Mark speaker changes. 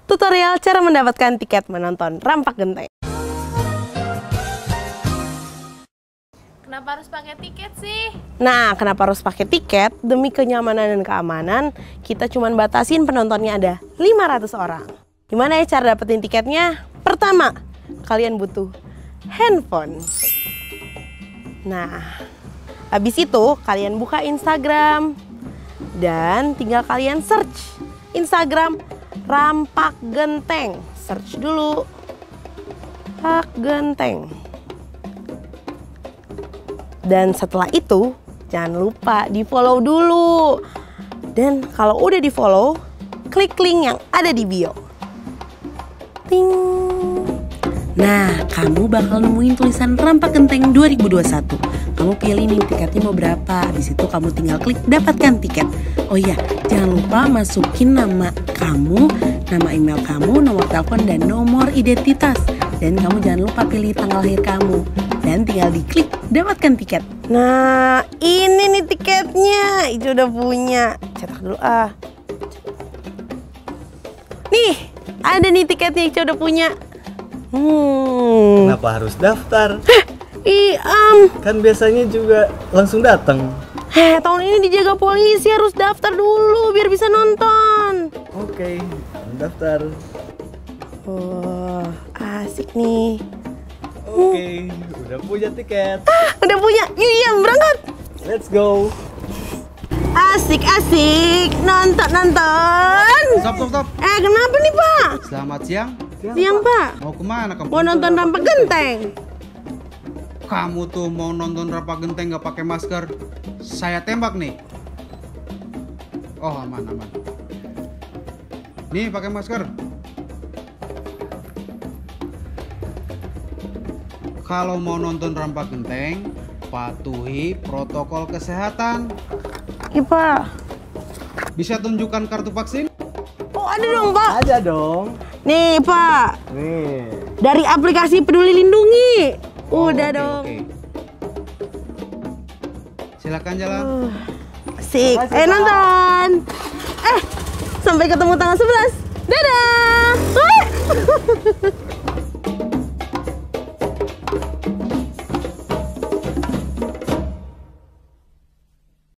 Speaker 1: tutorial cara mendapatkan tiket menonton Rampak Genteng.
Speaker 2: Kenapa harus pakai tiket sih?
Speaker 1: Nah, kenapa harus pakai tiket? Demi kenyamanan dan keamanan, kita cuma batasin penontonnya ada 500 orang. Gimana ya cara dapetin tiketnya? Pertama, kalian butuh handphone. Nah, habis itu kalian buka Instagram dan tinggal kalian search Instagram Rampak Genteng. Search dulu Rampak Genteng. Dan setelah itu jangan lupa di follow dulu. Dan kalau udah di follow, klik link yang ada di bio. Ting. Nah, kamu bakal nemuin tulisan Rampak Genteng 2021. Kamu pilih nih tiketnya mau berapa. Di situ kamu tinggal klik dapatkan tiket. Oh iya, jangan lupa masukin nama kamu, nama email kamu, nomor telepon dan nomor identitas. Dan kamu jangan lupa pilih tanggal lahir kamu. Dan tinggal diklik dapatkan tiket. Nah, ini nih tiketnya. Itu udah punya. Cetak dulu ah. Nih, ada nih tiketnya Ica udah punya.
Speaker 3: Kenapa harus daftar?
Speaker 1: Kan
Speaker 3: biasanya juga langsung datang.
Speaker 1: Tahun ini dijaga polisi, harus daftar dulu biar bisa nonton.
Speaker 3: Oke, daftar.
Speaker 1: Wah, asik nih.
Speaker 3: Oke, udah punya tiket.
Speaker 1: Udah punya. Iya, berangkat.
Speaker 3: Let's go.
Speaker 1: Asik nonton.
Speaker 4: Stop.
Speaker 1: Kenapa nih Pak?
Speaker 4: Selamat siang.
Speaker 1: Siang Pak.
Speaker 4: Mau kemana kamu?
Speaker 1: Mau nonton Rampak Genteng.
Speaker 4: Kamu tuh mau nonton Rampak Genteng nggak pakai masker? Saya tembak nih. Oh aman. Nih pakai masker. Kalau mau nonton Rampak Genteng, patuhi protokol kesehatan.
Speaker 1: Iya Pak.
Speaker 4: Bisa tunjukkan kartu vaksin?
Speaker 1: Oh ada dong Pak.
Speaker 3: Ada dong.
Speaker 1: Nih Pak.
Speaker 3: Nih.
Speaker 1: Dari aplikasi Peduli Lindungi. Udah dong.
Speaker 4: Oke. Silakan jalan.
Speaker 1: Asik.
Speaker 3: Makasih,
Speaker 1: Ayo
Speaker 3: Pak.
Speaker 1: nonton. Sampai ketemu tanggal 11. Dadah.